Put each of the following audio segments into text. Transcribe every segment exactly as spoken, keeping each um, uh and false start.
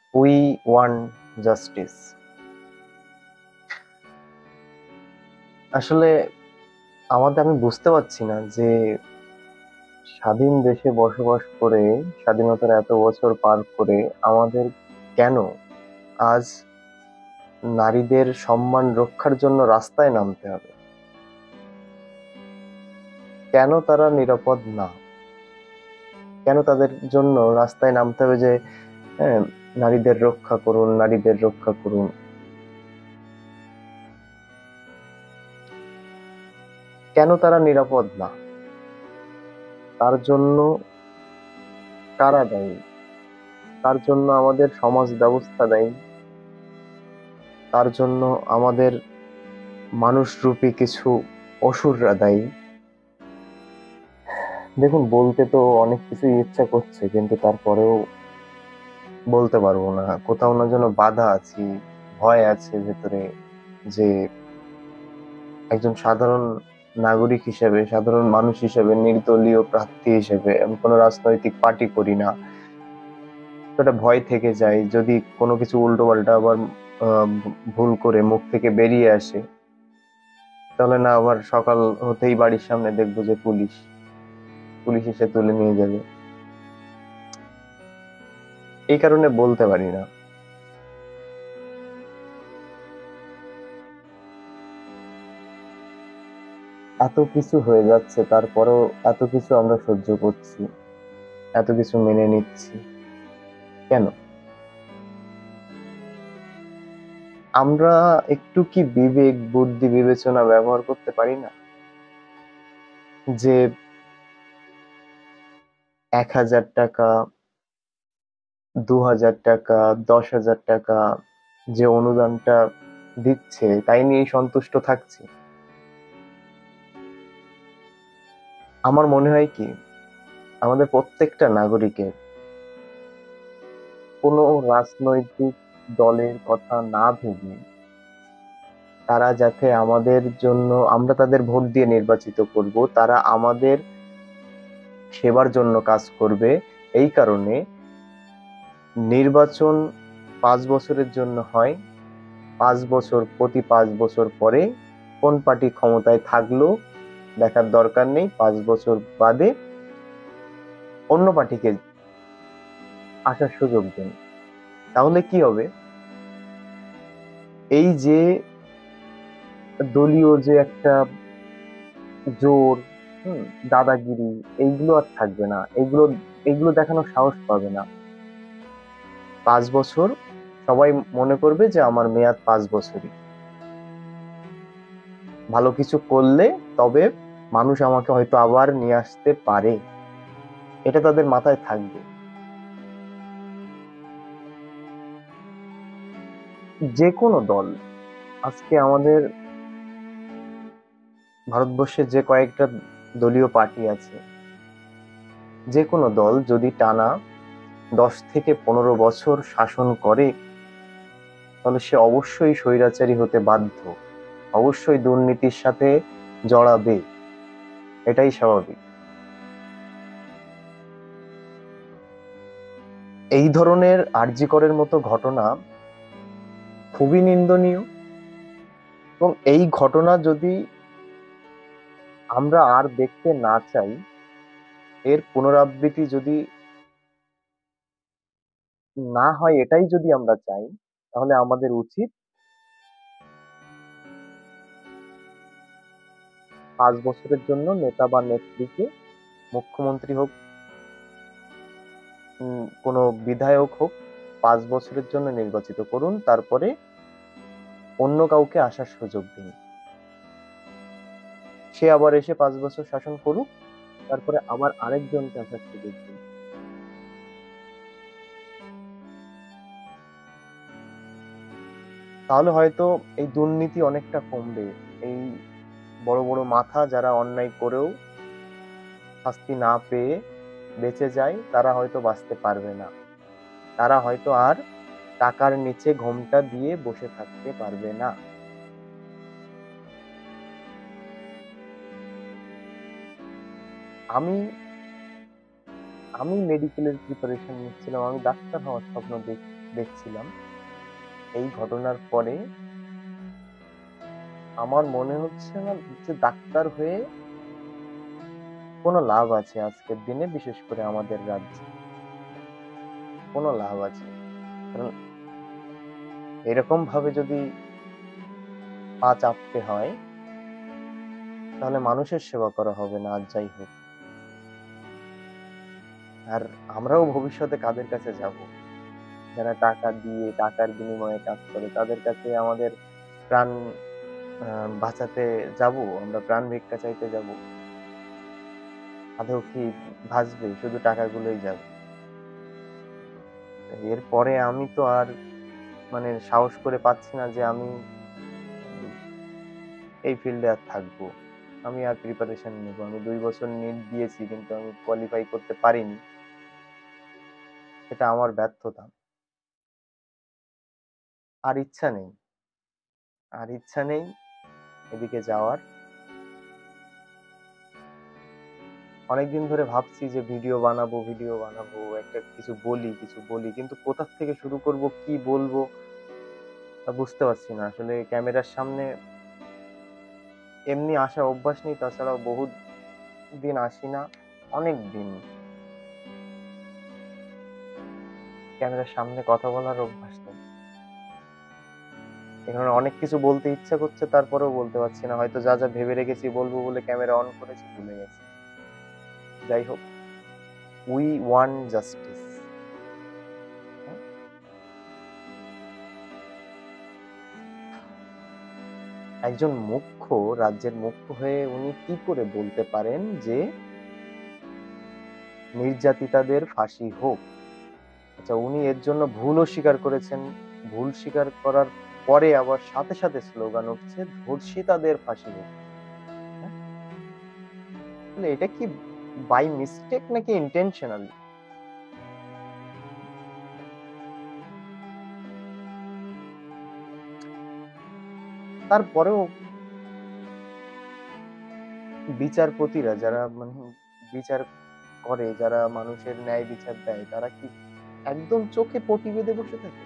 We want justice. আসলে আমাদের, আমি বুঝতে পারছি না যে স্বাধীন দেশে বসবাস করে, স্বাধীনতার এত বছর পার করে আমাদের কেন আজ নারীদের সম্মান রক্ষার জন্য রাস্তায় নামতে হবে? কেন তারা নিরাপদ না? কেন তাদের জন্য রাস্তায় নামতে হবে যে হ্যাঁ, নারীদের রক্ষা করুন, নারীদের রক্ষা করুন? কেন তারা নিরাপদ না? তার জন্য কারা দায়ী? তার জন্য আমাদের সমাজ ব্যবস্থা দায়ী, তার জন্য আমাদের মানুষরূপী কিছু অসুররা দায়ী। দেখুন, বলতে তো অনেক কিছুই ইচ্ছা করছে, কিন্তু তারপরেও বলতে পারবো না। কোথাও না যেন বাধা আছি, ভয় আছে ভেতরে, যে একজন সাধারণ নাগরিক হিসেবে, সাধারণ মানুষ হিসেবে, নির্দলীয় প্রার্থী হিসেবে, আমি কোনো রাজনৈতিক পার্টি করি না, তো একটা ভয় থেকে যায় যদি কোনো কিছু উল্টো পাল্টা আবার আহ, ভুল করে মুখ থেকে বেরিয়ে আসে, তাহলে না আবার সকাল হতেই বাড়ির সামনে দেখবো যে পুলিশ পুলিশ এসে তুলে নিয়ে যাবে। এই কারণে বলতে পারি না। এত কিছু হয়ে যাচ্ছে, তারপরেও এত কিছু আমরা সহ্য করছি, এত কিছু মেনে নিচ্ছি কেন? আমরা একটু কি বিবেক বুদ্ধি বিবেচনা ব্যবহার করতে পারি না? যে এক হাজার টাকা, দু হাজার টাকা, দশ হাজার টাকা যে অনুদানটা দিচ্ছে, তাই নিয়ে সন্তুষ্ট থাকছি? আমার মনে হয় কি, আমাদের প্রত্যেকটা নাগরিকের কোনো রাজনৈতিক দলের কথা না ভেবে, তারা যাতে আমাদের জন্য, আমরা তাদের ভোট দিয়ে নির্বাচিত করব, তারা আমাদের সেবার জন্য কাজ করবে। এই কারণে নির্বাচন পাঁচ বছরের জন্য হয়। পাঁচ বছর, প্রতি পাঁচ বছর পরে কোন পার্টি ক্ষমতায় থাকলো দেখার দরকার নেই, পাঁচ বছর বাদে অন্য পার্টিকে আসার সুযোগ দিন। তাহলে কি হবে? এই যে দলীয় যে একটা জোর, হুম, দাদাগিরি, এইগুলো আর থাকবে না। এগুলো এগুলো দেখানোর সাহস পাবে না। পাঁচ বছর, সবাই মনে করবে যে আমার মেয়াদ পাঁচ বছরই। ভালো কিছু করলে তবে মানুষ আমাকে হয়তো আবার নিয়ে আসতে পারে, এটা তাদের মাথায় থাকবে। যে কোনো দল, আজকে আমাদের ভারতবর্ষে যে কয়েকটা দলীয় পার্টি আছে, যে কোনো দল যদি টানা দশ থেকে পনেরো বছর শাসন করে, তাহলে সে অবশ্যই স্বৈরাচারী হতে বাধ্য, অবশ্যই দুর্নীতির সাথে জড়াবে। এটাই স্বাভাবিক। এই ধরনের আরজি করের মতো ঘটনা খুবই নিন্দনীয়, এবং এই ঘটনা যদি আমরা আর দেখতে না চাই, এর পুনরাবৃত্তি যদি না হয়, এটাই যদি আমরা চাই, তাহলে আমাদের উচিত পাঁচ বছরের জন্য নেতা বা নেত্রীকে, মুখ্যমন্ত্রী হোক, উম, কোনো বিধায়ক হোক, পাঁচ বছরের জন্য নির্বাচিত করুন, তারপরে অন্য কাউকে আসার সুযোগ দিন। সে আবার এসে পাঁচ বছর শাসন করুক, তারপরে আবার আরেকজনকে আসার সুযোগ দিন। তাহলে হয়তো এই দুর্নীতি অনেকটা কমবে। এই বড় বড় মাথা যারা অন্যায় করেও শাস্তি না পেয়ে বেঁচে যায়, তারা হয়তো বাঁচতে পারবে না। তারা হয়তো আর টাকার নিচে ঘোমটা দিয়ে বসে থাকতে পারবে না। আমি আমি মেডিকেলের প্রিপারেশন নিচ্ছিলাম, আমি ডাক্তার হওয়ার স্বপ্ন দেখি। দেখছিলাম। এই ঘটনার পরে আমার মনে হচ্ছে না যে ডাক্তার হয়ে কোনো লাভ আছে আজকের দিনে, বিশেষ করে আমাদের রাজ্যে। কোনো লাভ আছে। কারণ এরকম ভাবে যদি পা চাপতে হয়, তাহলে মানুষের সেবা করা হবে না আর যাই হোক। আর আমরাও ভবিষ্যতে কাদের কাছে যাব? যারা টাকা দিয়ে টাকার বিনিময়ে কাজ করে, তাদের কাছে আমাদের প্রাণ আ বাঁচাতে যাবো? আমরা প্রাণ ভিক্ষা চাইতে যাবো? আদৌ কি বাঁচবে? শুধু টাকাগুলোই যাবে। এরপরে আমি তো আর মানে সাহস করে পাচ্ছি না যে আমি উম এই ফিল্ডে আর থাকবো। আমি আর প্রিপারেশন নেবো। আমি দুই বছর নিট দিয়েছি কিন্তু আমি কোয়ালিফাই করতে পারিনি। এটা আমার ব্যর্থতা। আর ইচ্ছা নেই। আর ইচ্ছা নেই এদিকে যাওয়ার। অনেকদিন ধরে ভাবছি যে ভিডিও বানাবো, ভিডিও বানাবো, একটা কিছু বলি, কিছু বলি। কিন্তু কোথা থেকে শুরু করব, কি বলবো তা বুঝতে পারছি না। আসলে ক্যামেরার সামনে এমনি আসা অভ্যাস নেই, তাছাড়াও বহুত দিন আসি না। অনেক দিন ক্যামেরার সামনে কথা বলার অভ্যাস নেই। এখানে অনেক কিছু বলতে ইচ্ছা করছে, তারপরেও বলতে পারছি না। হয়তো যা, যা ভেবে রেখেছি বলবো বলে ক্যামেরা অন করেছি, ভুলে গেছি। যাই হোক, উই ওয়ান্ট জাস্টিস। হুম? একজন মুখ্য, রাজ্যের মুখ্য হয়ে উনি কি করে বলতে পারেন যে নির্যাতিতাদের ফাঁসি হোক? আচ্ছা, উনি এর জন্য ভুলও স্বীকার করেছেন। ভুল স্বীকার করার পরে আবার সাথে, সাথে স্লোগান উঠছে ধর্ষিতাদের ফাঁসি হোক। হ্যাঁ? তাহলে এটা কি বাই মিস্টেক নাকি ইনটেনশনালি? তারপরেও বিচারপতিরা যারা মানে বিচার করে, যারা মানুষের ন্যায় বিচার দেয়, তারা কি একদম চোখে পটি বেঁধে বসে থাকে?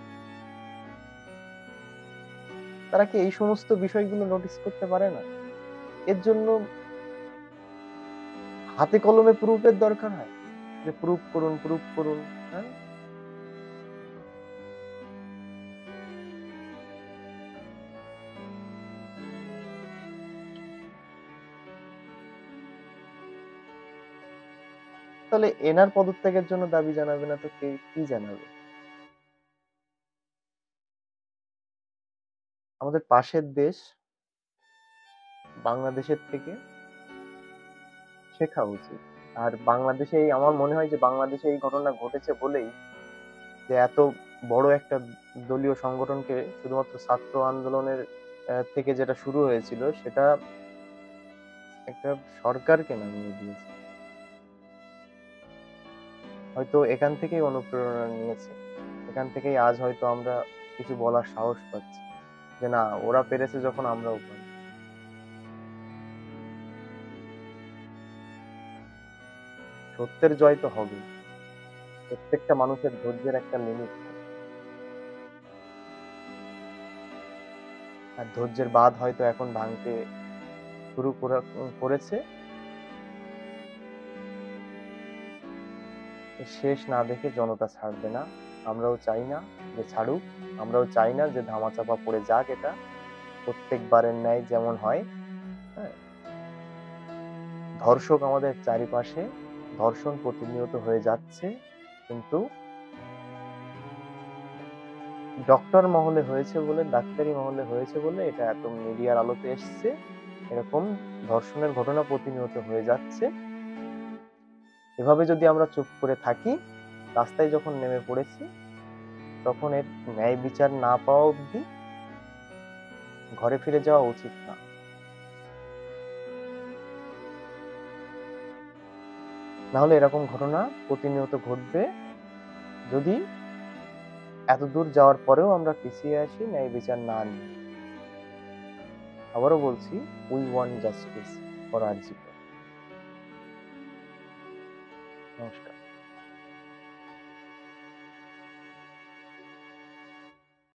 তারা কি এই সমস্ত বিষয়গুলো নোটিস করতে পারে না? এর জন্য হাতে কলমে প্রুফ এর দরকার হয়। যে প্রুফ করুন, প্রুফ করুন। হ্যাঁ? তাহলে এনার পদত্যাগের জন্য দাবি জানাবে না তো কে কি জানাবে? আমাদের পাশের দেশ বাংলাদেশের থেকে শেখা উচিত। আর বাংলাদেশে এই আমার মনে হয় যে বাংলাদেশে এই ঘটনা ঘটেছে বলেই যে এত বড় একটা দলীয় সংগঠনকে শুধুমাত্র ছাত্র আন্দোলনের আহ, থেকে যেটা শুরু হয়েছিল সেটা একটা সরকারকে নামিয়ে দিয়েছে। হয়তো এখান থেকেই অনুপ্রেরণা নিয়েছে। এখান থেকেই আজ হয়তো আমরা কিছু বলার সাহস পাচ্ছি যে না, ওরা পেরেছে যখন আমরাও পারি। সত্যের জয় তো হবেই। প্রত্যেকটা মানুষের ধৈর্যের একটা লিমিট থাকে। আর ধৈর্যের বাঁধ হয়তো এখন ভাঙতে শুরু করা করেছে। শেষ না দেখে জনতা ছাড়বে না। আমরাও চাই না যে ছাড়ুক। আমরাও চাই না যে ধামাচাপা পড়ে যাক এটা। প্রত্যেকবারের ন্যায় যেমন হয়। হ্যাঁ? ধর্ষক আমাদের চারিপাশে, ধর্ষণ প্রতিনিয়ত হয়ে যাচ্ছে। কিন্তু ডক্টর মহলে হয়েছে বলে, ডাক্তারি মহলে হয়েছে বলে এটা এত মিডিয়ার আলোতে এসছে। এরকম ধর্ষণের ঘটনা প্রতিনিয়ত হয়ে যাচ্ছে। এভাবে যদি আমরা চুপ করে থাকি, রাস্তায় যখন নেমে পড়েছি, তখন এর ন্যায় বিচার না পাওয়া অবধি ঘরে ফিরে যাওয়া উচিত না। না হলে এরকম ঘটনা প্রতিনিয়ত ঘটবে। যদি এতদূর যাওয়ার পরেও আমরা পিছিয়ে আসি, ন্যায় বিচার না নিই। আবারও বলছি, we want justice for RG Kar. নমস্কার।